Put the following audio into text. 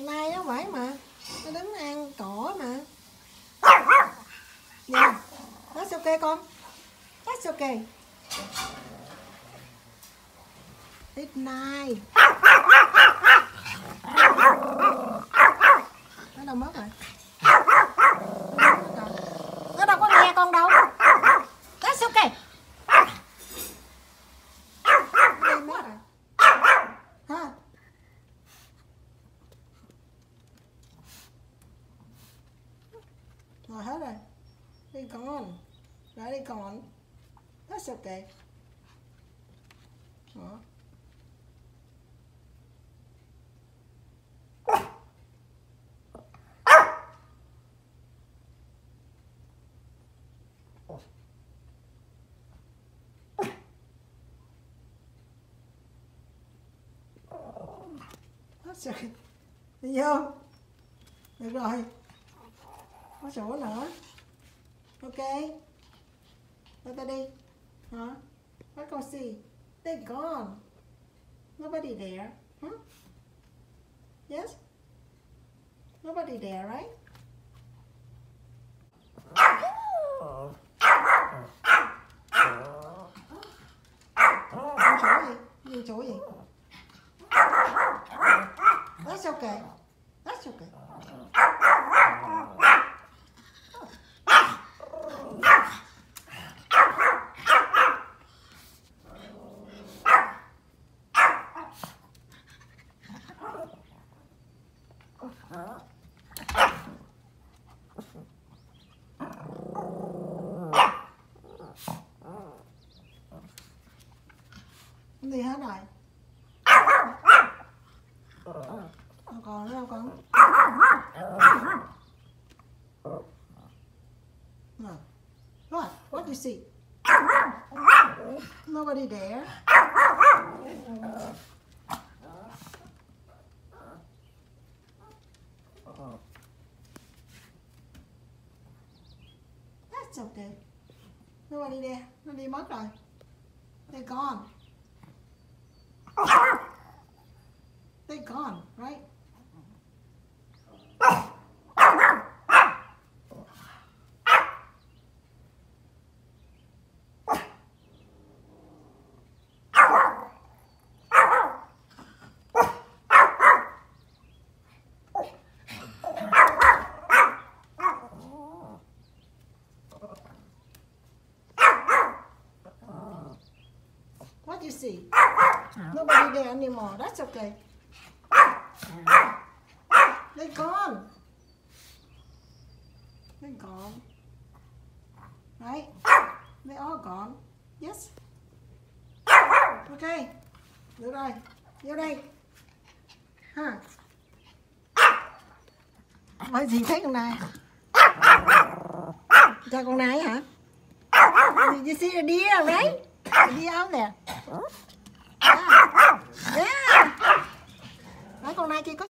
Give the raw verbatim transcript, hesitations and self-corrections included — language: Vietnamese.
Con nai nó phải mà, nó đứng ăn cỏ mà. Yeah, that's okay con. That's okay. It's nice. Nó đâu mất rồi? Nó đâu có nghe con đâu. That's okay. Đi mất rồi. Ha. Rồi hết rồi. Đi con. Đã đi con. That's okay. Đó. That's okay. Đi vô. Được rồi. Có sổ nữa. Ok. Để ta đi. Hả? Let con see. They're gone. Nobody there. Huh? Yes? Nobody there, right? Nhìn chỗ gì? Nhìn chỗ gì? That's okay. That's okay. Cái gì hết rồi? Không còn nữa đâu con. No. What? What do you see? Nobody there. That's okay. Nobody there. Nó đi mất rồi. They're gone. They're gone, right? What do you see? Nobody there anymore. That's okay. They're gone. They're gone. Right? They're all gone. Yes? Okay. Được rồi. Vô đây. Ha. Bởi gì thấy con này? Chào con này hả? Did you see the deer, right? The deer out there. Yeah. Yeah. Đấy, con này kia có